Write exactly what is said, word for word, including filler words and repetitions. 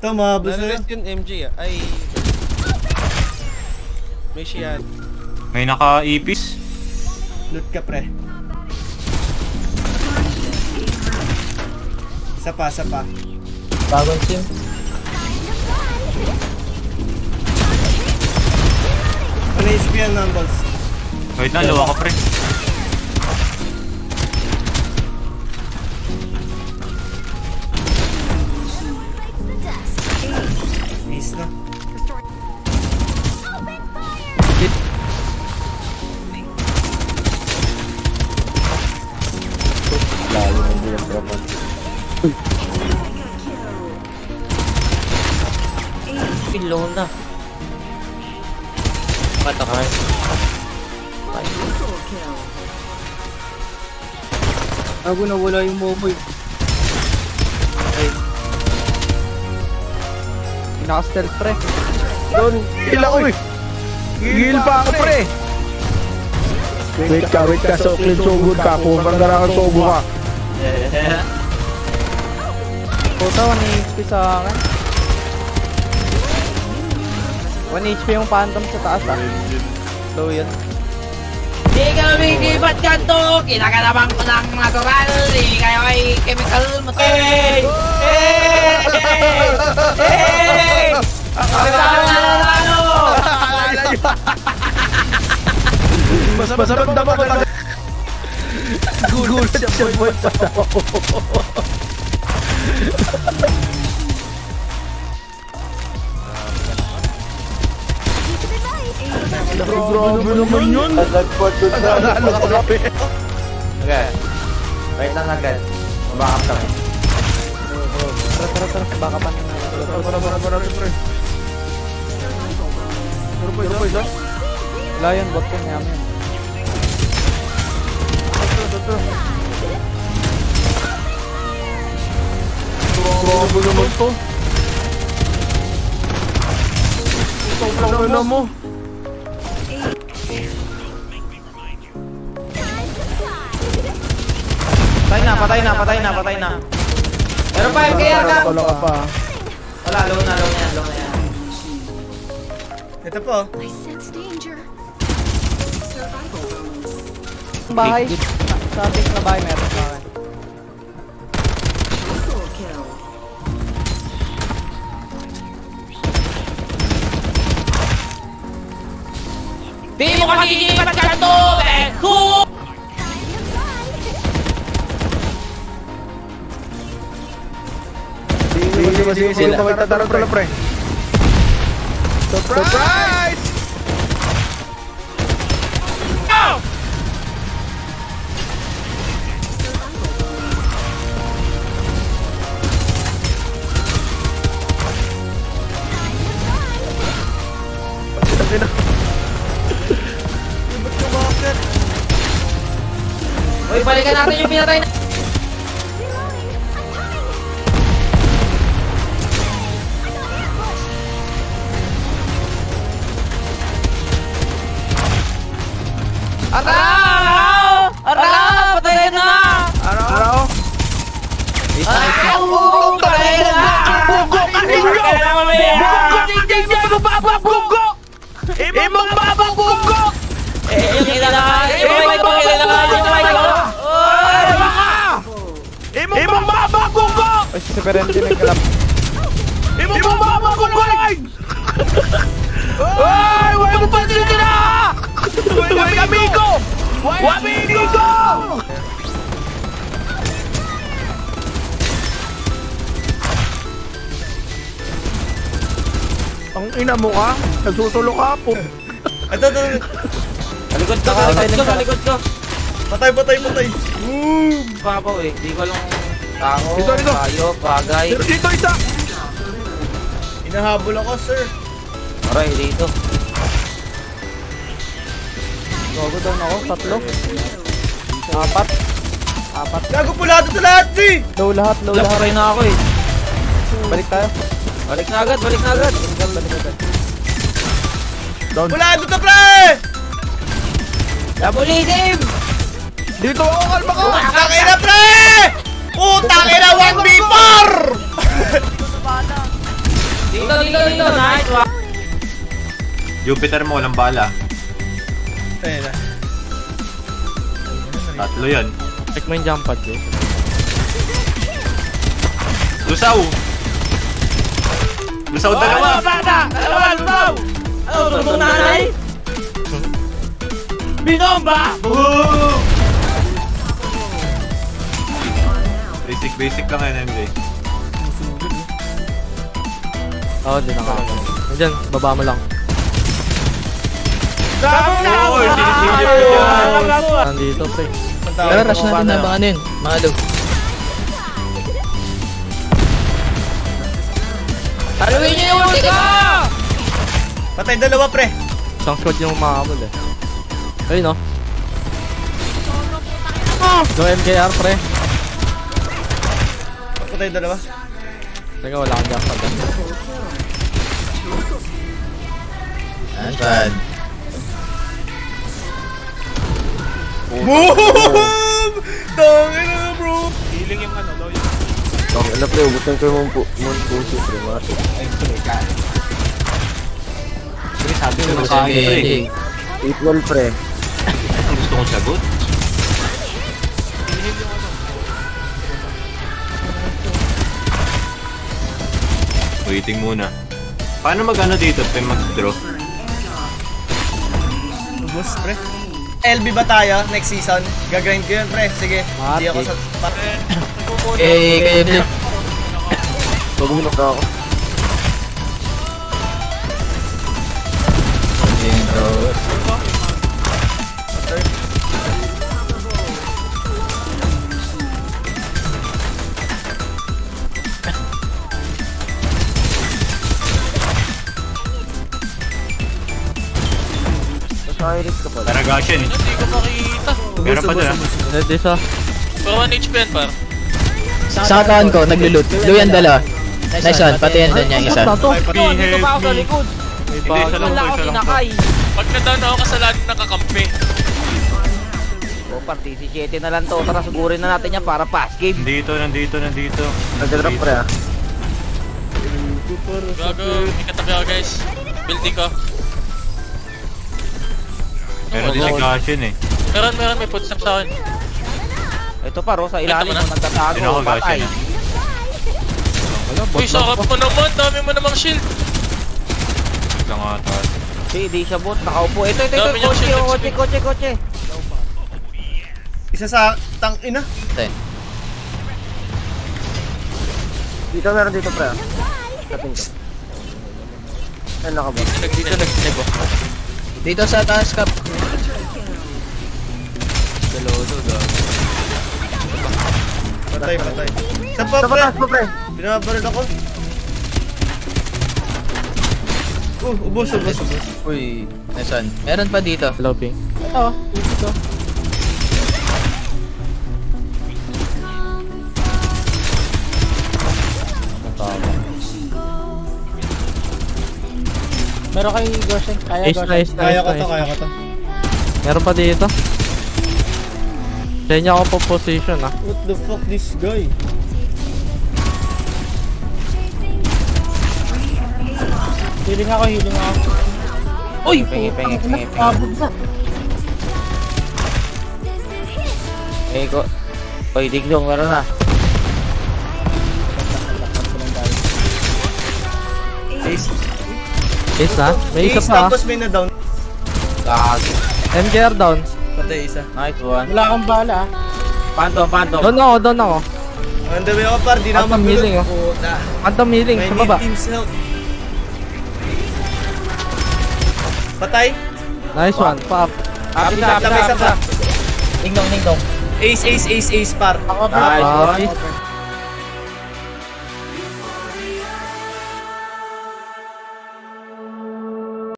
Ito, mahabos na yun. yung M G ah. Ay. May shield. May naka-ipis. Loot ka, pre. Isa pa, isa pa. Bagong sim. Ano H P yan, Numbles? Wait na, luwa ka, pre. Ace na. Lalo na bilang trapan. Low na. Patay. Ako nawala yung momoy. Ay. Pinaka-stealth, pre. Doon, heal ako eh. Heal pa ako, pre. Wait ka, wait ka. So, clean so good ka. Kung kang garangan so good ka. Puta, one H P sa akin. one H P yung phantom sa taas ah. Low yun. Di ka lumigibat kanto, kinakalabang ko ng natural. Di kayo ay chemical matay. Hey! Hey! Hey! Ano? Masarap naman ko lang. Gugulat siya po ito. Grabe naman yun. Nagpot doon na. Okay. Wait lang agad. Mabakap kami. Tara, tara, tara. Bakapan na. Tara, tara, tara, tara, tara. Tara po, tara po, isa. Wala yun, bot ko niya yun. Tara, tara, tara. Grabe naman to. Ito, na mo. Patay na, patay na, patay na, patay na. Meron pa yung kaya ka. Wala ka pa. Wala, low na, low na yan, low na yan. Ito po. Bahay. Sa ating na bahay meron sa akin. Di mo ka magigipat ka to, eh! Cool! Sige, sige, sige, sige, magtataro pala, pre. Surprise! Go! Sige na. Uy, balikan natin yung pinatay na. Araw! Araw! Patayin na! Araw! Araw! Araw! Patayin na! Bugo! Bugo! Bugo! Bugo! Imong baba bugo! Eh, yung kailangan! Yung may kailangan! Yung may kailangan! Oy! Baka! Imong baba bugo! Ay, si Severente nagkalap. Imong baba bugo! Oy! Huwag mo pansin ka na! Huwag amigo! Huwag amigo! Ang ina mo ka? Nagsusulo ka po. Ito, ito. Kalikod ka, kalikod ka, kalikod ka. Patay, patay, patay. Move! Kapaw eh, di ko lang tao, Dito, dito. tayo, bagay. Dito isa! Inahabol ako, sir. Aray, dito. Gago down ako, tatlo. Apat. Apat. Gago po lahat ito lahat, si! Low lahat, low lahat. Laparay na ako eh. Balik tayo. Balik na agad, balik na agad. Balik agad. Down. Wala ito, pre! Labulisim! Dito ako, kalma ka! Putang ina, pre! Putang ina, one v four! Dito, dito, dito. Nice one. Jupiter mo, walang bala. Ayun na. Tatlo yan. Check mo yung jump pad eh. Lusaw! Lusaw dalawa! Bata! Dalawa, lumaw! Ano, tutong nanay? Binomba! Boom! Basic, basic lang yan, M J. Oo, di nakaka. Diyan, baba mo lang. Oh, sinisilip ko yan. Nandito, pre. Pero rush natin na abangan yun, mga log. Haluin niyo yung ulti ko! Patay dalawa, pre. Isang squad yung umahabol eh. Ayun no. Go M K R, pre. Patay dalawa. Teka, wala kang jump pad. Nice one. Boom! Tangin na, bro. Healing yung ano, low. Tang ina pre, ubusan ko yung mong puso pre, mati. Pre, sabi ko Sige, nakain pre. sige. Equal pre. Ang gusto kong sagot. Waiting muna. Paano mag-ano dito? Pre, mag-draw? Ubus, pre. L B ba tayo next season? Gagrind ko yun, pre. Sige. Hindi ako sa... Eh, kayo din. Pagbuhinok ka ako. Nasa iris ka pala. Taragasian eh. Hindi ko makita. Meron pa dyan ah. Ready sa. Pero one H P yan, par. Sa katawan ko, naglulut. Lu yan dalawa. Nice one, pati yan din yung isa. Dito pa ako sa likod. Hindi, isa lang Wala po, ako isa lang po. sinakay. Pag nadown ako, kasalanan nakakampi. O, party si Chetty na lang to. Tara, sugurin na natin yan para pass game. Nandito, nandito, nandito. Nagdadrop pre ah. Gago, may katabi ako, guys. Building ko. Meron din si Gashin eh. Meron, meron, may footsteps sa akin. Ito pa, ro, sa ilalim Ito mo na. nagtatago. Sino ako Patay. Gashin ah? Uy, sakap mo naman. Dami mo namang shield. Lang ata. Si, di siya bot. Nakaupo. Ito, ito, ito. Dami niyang Kotse, shield, kotse, kotse, kotse. Isa sa tang ina. Ito eh. Dito meron dito pre ah. Kating ko. Ayun naka ba? Nagdito, nagsinag ko. Dito sa taas cap. Patay, patay. Sa pa, Sa pre. pataas mo pre. Binabaril ako. Uh, ubus, ubus, ubus. Uy, nice one. Meron pa dito. Hello, ping. Meron kayo Goshen. Kaya Ace na, ace na, Kaya ace ko na, to, ace kaya na. ko to. Meron pa dito. Kaya niya ako po position ah. What the fuck, this guy? Healing ako, healing ako. Uy! Pengi, pengi, pengi, pengi. Eh, ko. Uy, diglong, meron na. Ace. Ace na. May isa Ace, pa ah. tapos may na-down. Gago. M K R down. Patay isa. Nice one. Wala kang bala. Phantom, phantom. Down ako, down ako. On the way ako, par. Di na ako Phantom magulo. healing, oh. Puta. Phantom healing May sa baba. need team's help. Patay. Nice one. Pop. Happy Isa na, pa, isa pa. Ding dong, ding dong. Ace, ace, ace, ace, par. Nice one. Copy.